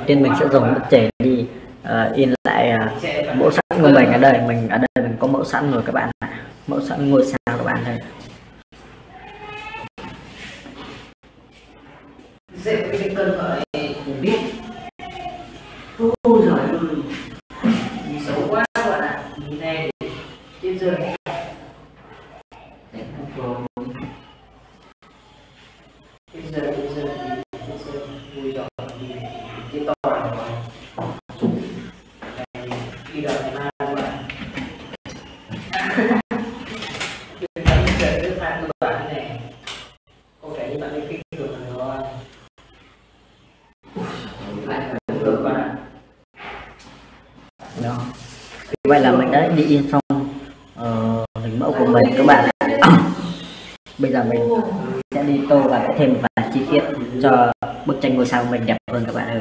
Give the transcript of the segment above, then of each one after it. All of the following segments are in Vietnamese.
tiên mình sẽ dùng bức chày đi in lại mẫu sẵn của mình. Ở đây mình có mẫu sẵn rồi các bạn ạ, mẫu sẵn ngôi sao các bạn đây. Dễ cái cơn gọi biết. Ôi giời ơi, xấu quá các bạn ạ. Nhìn này trên giường vui rồi cái to rồi đi đợi ma các bạn. Cái pha của bạn này có vẻ như bạn ấy kinh được rồi. Đó. Vậy là mình đã đi in xong hình mẫu của mình các bạn. Bây giờ mình sẽ đi tô và vẽ thêm vài chi tiết cho bức tranh ngôi sao của mình đẹp hơn các bạn ơi.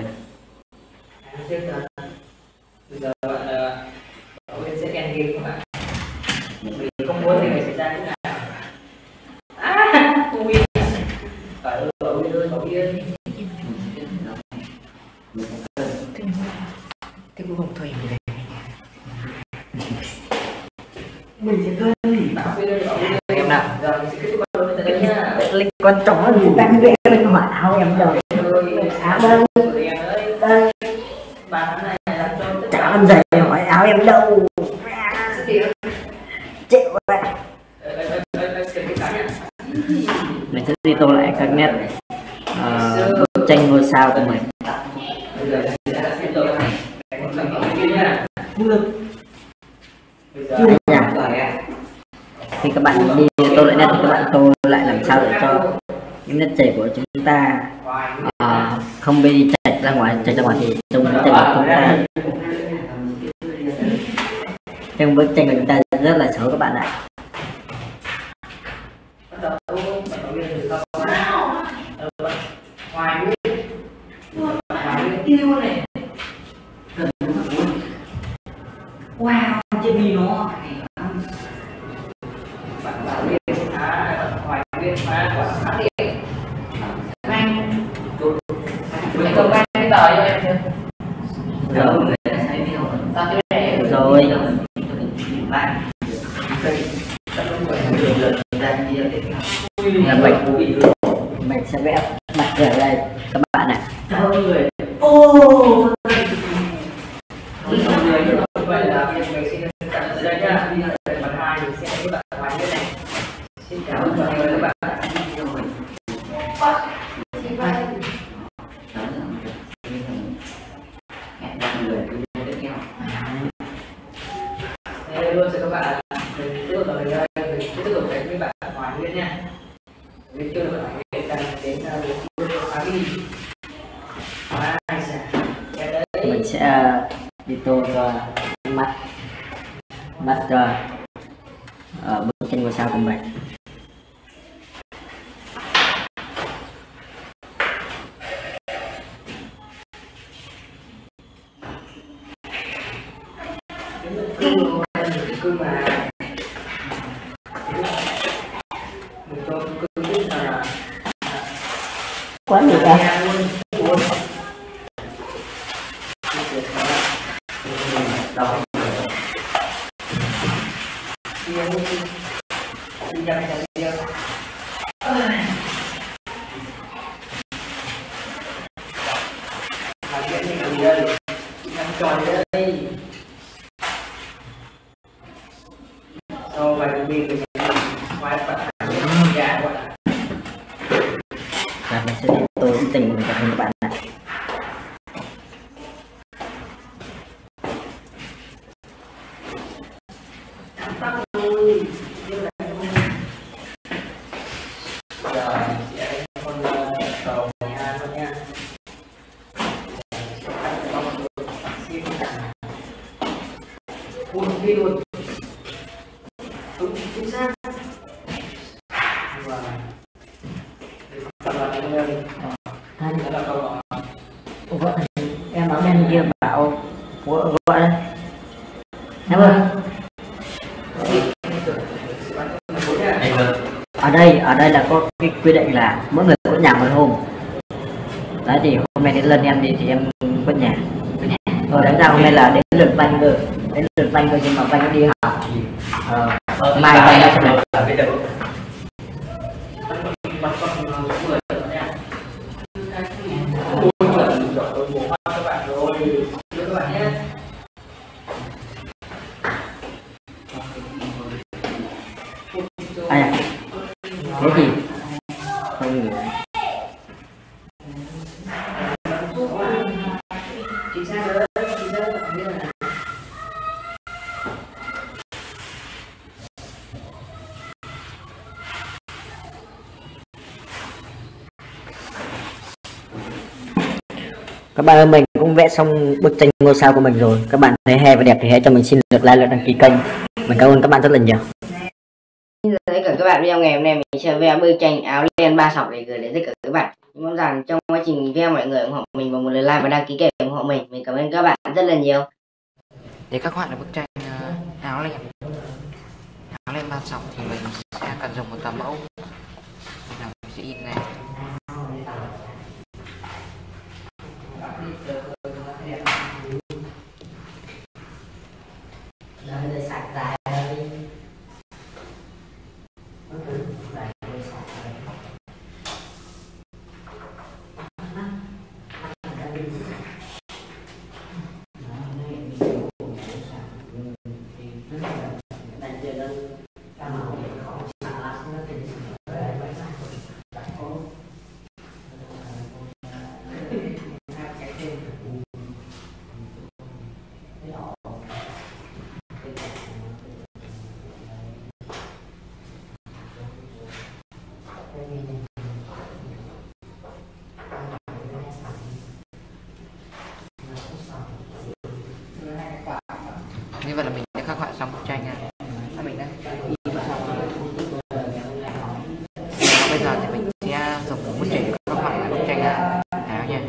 Bây giờ bạn ở bên sẽ end game các bạn. Mình không muốn thì xảy ra thế nào. Không yên. Phải ở bên ơi, không yên. Cái cuối cùng thôi về. Mình sẽ cân bảo bên đây ở bên đây em nào. Giờ mình sẽ kết thúc video này nhá. Link quan trọng là mình đang vẽ mình hỏi áo em rồi. Áo đây. Đây. Bạn này làm cho chả ăn giày hỏi áo em đâu. Chịu vậy. Mình sẽ đi tô lại các nét bức tranh ngôi sao của mình. Khi các bạn đi tô lại nét thì các bạn tô lại làm sao để cho những nét chảy của chúng ta không bị chảy ra ngoài thì trông bức tranh của chúng ta, trong bức tranh của chúng ta rất là xấu các bạn ạ. Wow, trên đi nó bạn bảo biết hoài biết mà quả sáng đi anh mình không ăn cái tờ cho em chưa Rồi tao chưa để rồi bạn là mình sẽ vẽ mặt ở đây các bạn ạ. người vậy là mình xin tạm đây nhá. Phần 2 mình sẽ với bạn ngoài cái này. Xin chào các bạn. Đây luôn cho các bạn. Mình tiếp tục ở đây mình tiếp tục đánh với bạn ngoài nguyên nha. Mình chưa được bạn đến Mình sẽ đi tô cho mắt cho bức tranh ngôi sao của mình. cứ mà mình cho cứ biết là quá nhiều ra sau vài mình quay bạn gà gọi là mình sẽ đi tô tình của các bạn ạ. đi luôn đúng chính xác Em ở bên kia bảo gọi đây em ơi. Ở đây là có cái quy định là mỗi người có nhà một hôm đấy, thì hôm nay đến lần em đi thì em Vân nhà. Đáng ra hôm nay là đến lượt Vanh cơ, nhưng mà Vanh đi học. Mai Vanh đã sẽ bây giờ cái gì không hiểu. Các bạn ơi, mình cũng vẽ xong bức tranh ngôi sao của mình rồi. Các bạn thấy hay và đẹp thì hãy cho mình xin được like và đăng ký kênh. Mình cảm ơn các bạn rất là nhiều. Xin chào tất cả các bạn, video ngày hôm nay mình sẽ vẽ bức tranh áo len 3 sọc để gửi đến tất cả các bạn. Mong rằng trong quá trình vẽ mọi người ủng hộ mình bằng một lời like và đăng ký kênh ủng hộ mình. Mình cảm ơn các bạn rất là nhiều. để các bạn là bức tranh áo len 3 sọc thì mình sẽ cần dùng một tấm mẫu. Bây giờ mình sẽ in này. Như vậy là mình đã khắc họa xong bức tranh này. Mình đã bây giờ thì mình sẽ dùng bút chì khắc họa lại bức tranh áo nha.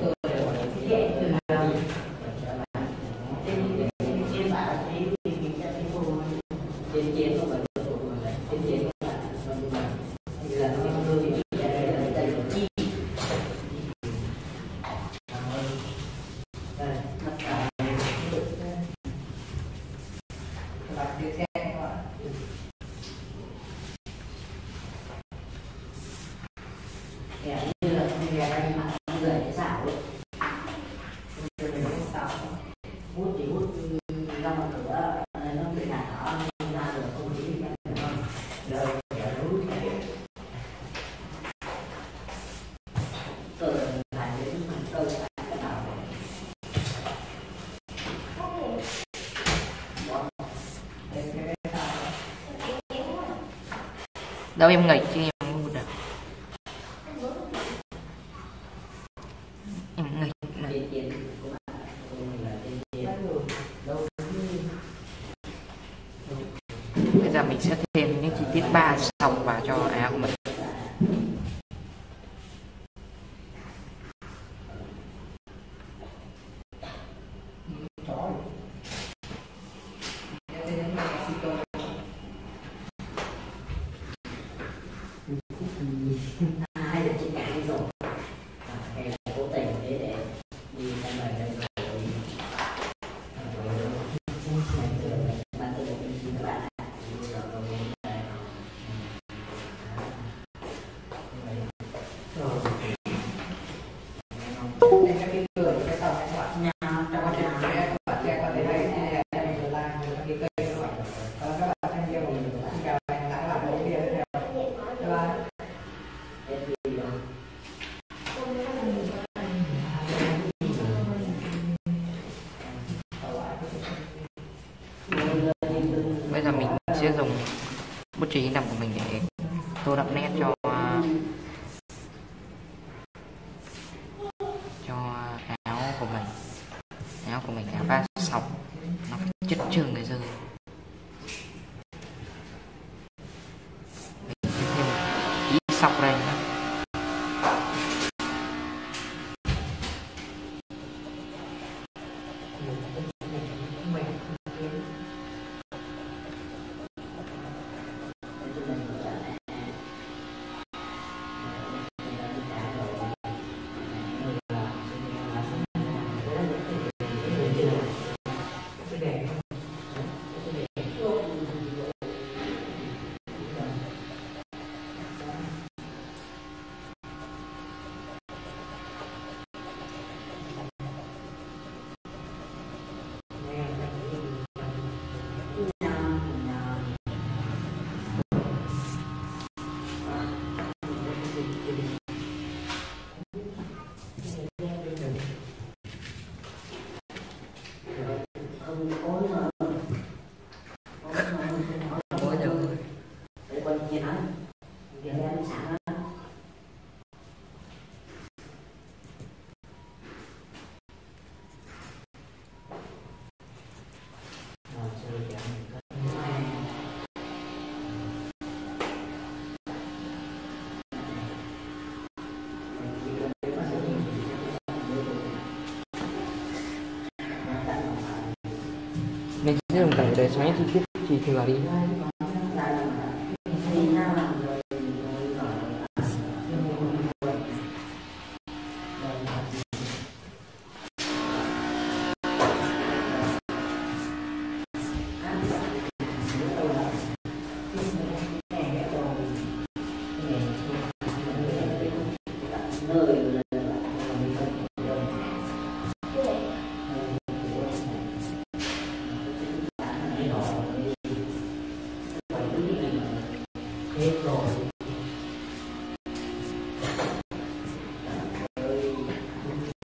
Đâu em nghịch chứ em mua được. Em nghịch. Bây giờ mình sẽ thêm những chi tiết 3 sọc vào cho áo của mình. Hay là chị cả đi rồi hay là cố tình thế để đi sang bài đây bạn tôi các bạn Bây giờ mình sẽ dùng bút chì nằm của mình để tô đậm nét cho áo của mình. Áo của mình là 3 sọc, nó phải chất chừng người dư. Mình sẽ thêm một ít sọc đây nữa. Mình sẽ dùng cảnh để xóa chi tiết chỉ thử vào đi.